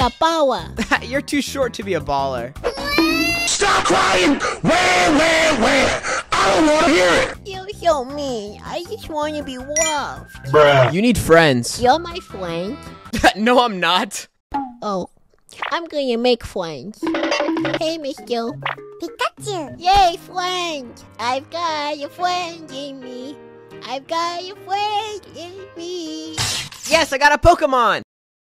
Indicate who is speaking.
Speaker 1: a baller.
Speaker 2: You're too short to be a baller.
Speaker 3: Stop crying! Where? I don't want to hear it!
Speaker 1: You're so mean. I just want to be loved.
Speaker 3: Bruh.
Speaker 2: You need friends.
Speaker 1: You're my friend.
Speaker 2: No, I'm not.
Speaker 1: Oh, I'm gonna make friends. Hey, Mr. Pikachu. Yay, friend. I've got a friend in me. I've got a friend in me.
Speaker 2: Yes, I got a Pokemon.